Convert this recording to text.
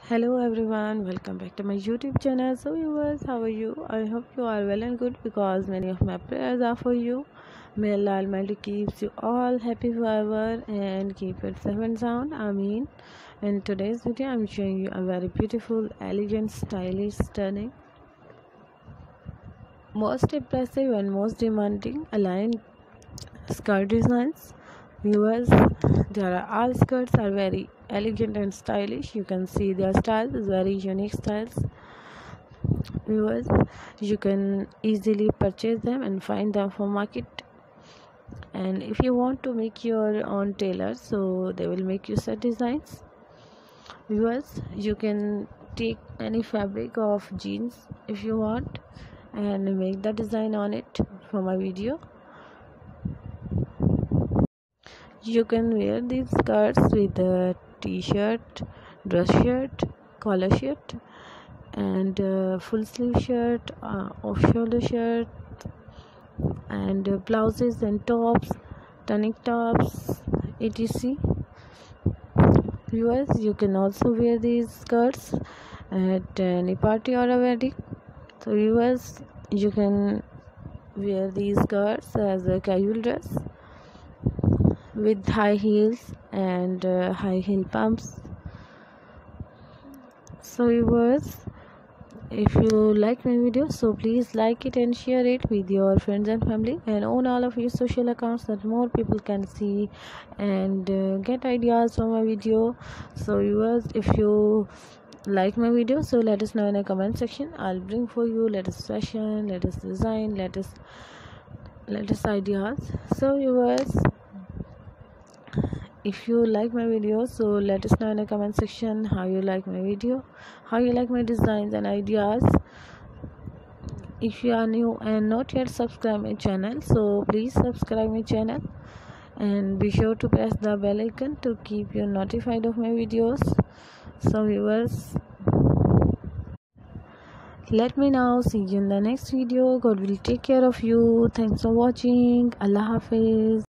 Hello everyone, welcome back to my YouTube channel. So viewers, how are you? I hope you are well and good because many of my prayers are for you. May Allah Almighty keeps you all happy forever and keep it safe and sound. Ameen. In today's video, I'm showing you a very beautiful, elegant, stylish, stunning, most impressive and most demanding aligned skirt designs. Viewers, all skirts are very elegant and stylish. You can see their styles is very unique styles. Viewers, you can easily purchase them and find them for market. And if you want to make your own tailor, so they will make you set designs. Viewers, you can take any fabric of jeans if you want and make the design on it for my video. You can wear these skirts with a t-shirt, dress shirt, collar shirt, and full sleeve shirt, off shoulder shirt, and blouses and tops, tunic tops, etc. Viewers, you can also wear these skirts at any party or a wedding. So viewers, you can wear these skirts as a casual dress with high heels and high heel pumps. So viewers, if you like my video, so please like it and share it with your friends and family and on all of your social accounts that more people can see and get ideas from my video. So viewers, if you like my video, so let us know in the comment section. I'll bring for you latest fashion, latest design, latest ideas. So viewers, if you like my video, so let us know in the comment section how you like my video, how you like my designs and ideas. If you are new and not yet subscribe my channel, so please subscribe my channel and be sure to press the bell icon to keep you notified of my videos. So viewers, let me now see you in the next video. God will take care of you. Thanks for watching. Allah Hafiz.